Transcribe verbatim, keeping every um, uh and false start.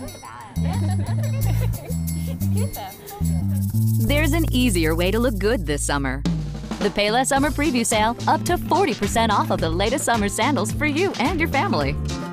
There's an easier way to look good this summer. The Payless Summer Preview Sale, up to forty percent off of the latest summer sandals for you and your family.